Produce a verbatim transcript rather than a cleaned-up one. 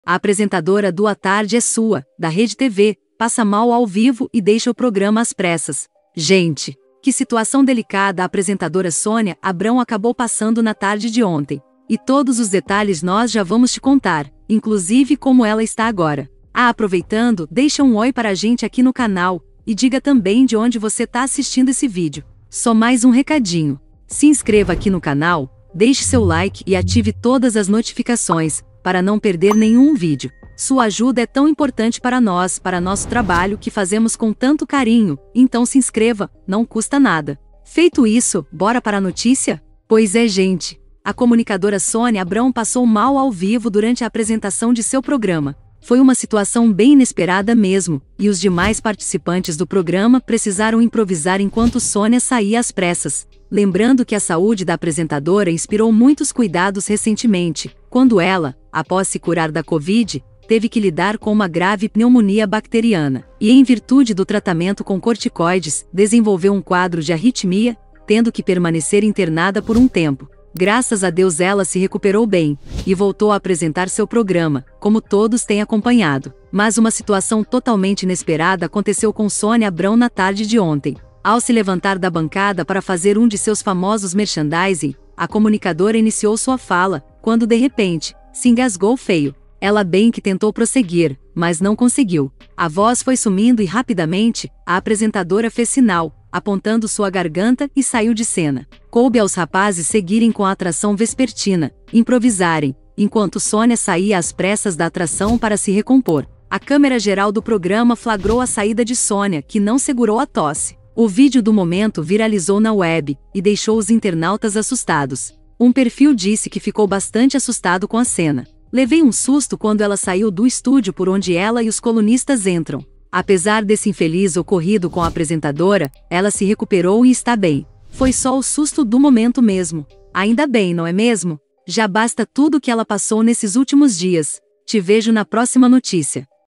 A apresentadora do À Tarde é Sua, da Rede T V, passa mal ao vivo e deixa o programa às pressas. Gente, que situação delicada a apresentadora Sônia Abrão acabou passando na tarde de ontem. E todos os detalhes nós já vamos te contar, inclusive como ela está agora. Ah, aproveitando, deixa um oi para a gente aqui no canal, e diga também de onde você está assistindo esse vídeo. Só mais um recadinho. Se inscreva aqui no canal, deixe seu like e ative todas as notificações, para não perder nenhum vídeo. Sua ajuda é tão importante para nós, para nosso trabalho que fazemos com tanto carinho, então se inscreva, não custa nada. Feito isso, bora para a notícia? Pois é, gente. A comunicadora Sônia Abrão passou mal ao vivo durante a apresentação de seu programa. Foi uma situação bem inesperada mesmo, e os demais participantes do programa precisaram improvisar enquanto Sônia saía às pressas. Lembrando que a saúde da apresentadora inspirou muitos cuidados recentemente, quando ela, após se curar da Covid, teve que lidar com uma grave pneumonia bacteriana, e em virtude do tratamento com corticoides, desenvolveu um quadro de arritmia, tendo que permanecer internada por um tempo. Graças a Deus ela se recuperou bem, e voltou a apresentar seu programa, como todos têm acompanhado. Mas uma situação totalmente inesperada aconteceu com Sônia Abrão na tarde de ontem. Ao se levantar da bancada para fazer um de seus famosos merchandising, a comunicadora iniciou sua fala, quando de repente, se engasgou feio. Ela bem que tentou prosseguir, mas não conseguiu. A voz foi sumindo e rapidamente, a apresentadora fez sinal, apontando sua garganta e saiu de cena. Coube aos rapazes seguirem com a atração vespertina, improvisarem, enquanto Sônia saía às pressas da atração para se recompor. A câmera geral do programa flagrou a saída de Sônia, que não segurou a tosse. O vídeo do momento viralizou na web, e deixou os internautas assustados. Um perfil disse que ficou bastante assustado com a cena. Levei um susto quando ela saiu do estúdio por onde ela e os colunistas entram. Apesar desse infeliz ocorrido com a apresentadora, ela se recuperou e está bem. Foi só o susto do momento mesmo. Ainda bem, não é mesmo? Já basta tudo que ela passou nesses últimos dias. Te vejo na próxima notícia.